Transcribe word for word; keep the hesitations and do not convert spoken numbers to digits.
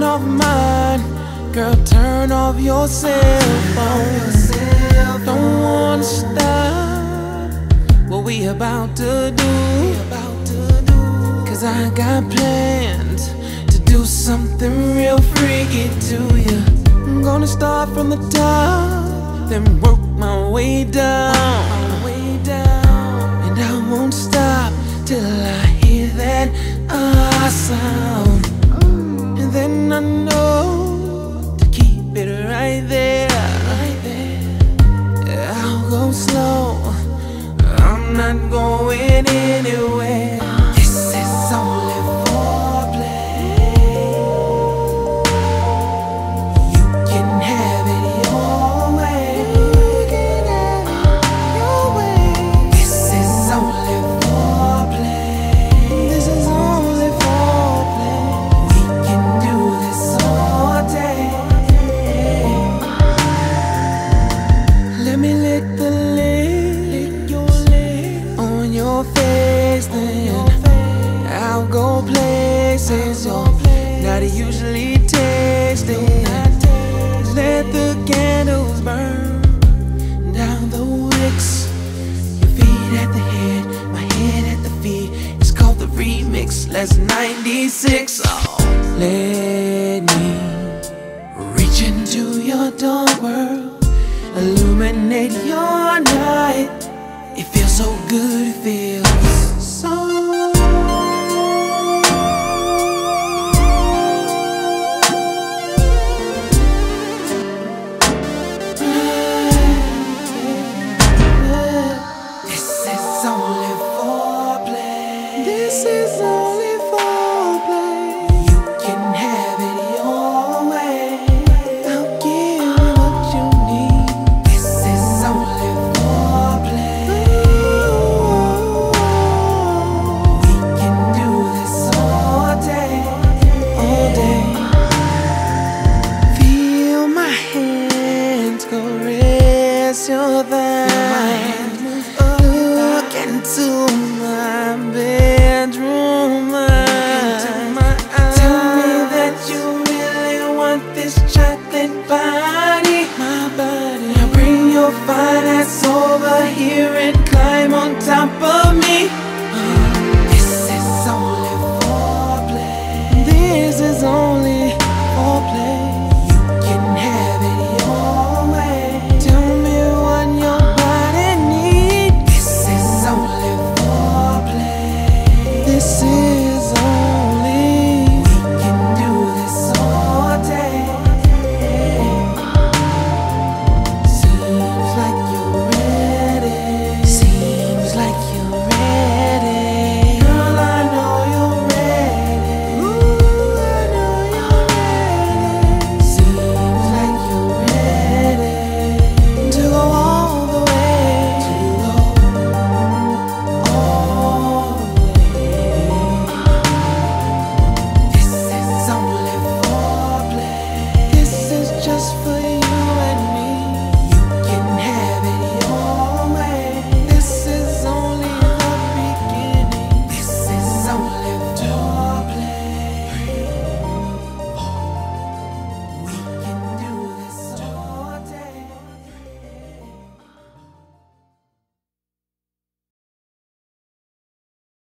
off mine. Girl, turn off your cell phone. Don't wanna stop what we about to do, cause I got plans to do something real freaky to you. I'm gonna start from the top, then work my way down, and I won't stop till I hear that ah sound. And then I know to keep it right there. I'll go slow, I'm not going anywhere. This is only foreplay. You can have it your way. Your way. This is only foreplay. This is only foreplay. We can do this all day. Let me lick the lick your lick on your face, then I'll go places you're not usually tasting. Let the candles burn down the wicks. Your feet at the head, my head at the feet. It's called the remix. Let's ninety-six. Oh, let me reach into your dark world, illuminate your night. It feels so good, it feels so This is only foreplay. This is only